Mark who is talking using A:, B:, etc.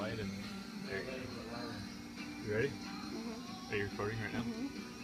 A: light and there you go. You ready?
B: Mm-hmm.
A: Are you recording right now?
B: Mm-hmm.